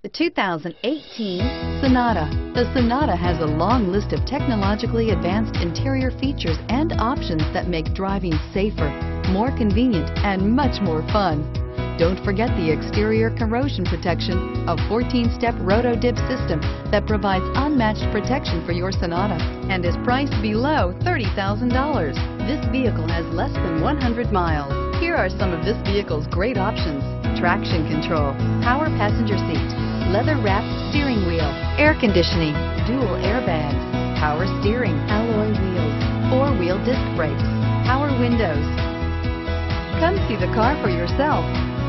The 2018 Sonata. The Sonata has a long list of technologically advanced interior features and options that make driving safer, more convenient, and much more fun. Don't forget the exterior corrosion protection, a 14-step roto-dip system that provides unmatched protection for your Sonata and is priced below $30,000. This vehicle has less than 100 miles. Here are some of this vehicle's great options: traction control, power passenger seat, leather-wrapped steering wheel, air conditioning, dual airbags, power steering, alloy wheels, four-wheel disc brakes, power windows. Come see the car for yourself.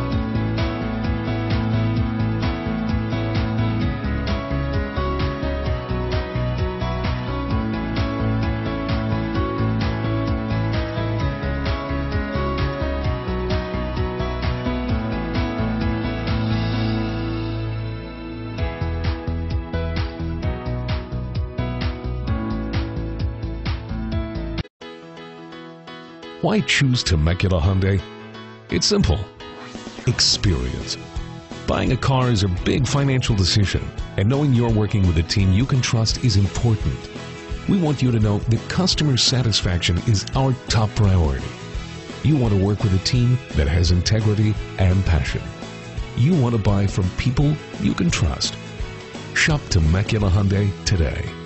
Why choose Temecula Hyundai? It's simple. Experience. Buying a car is a big financial decision, and knowing you're working with a team you can trust is important. We want you to know that customer satisfaction is our top priority. You want to work with a team that has integrity and passion. You want to buy from people you can trust. Shop Temecula Hyundai today.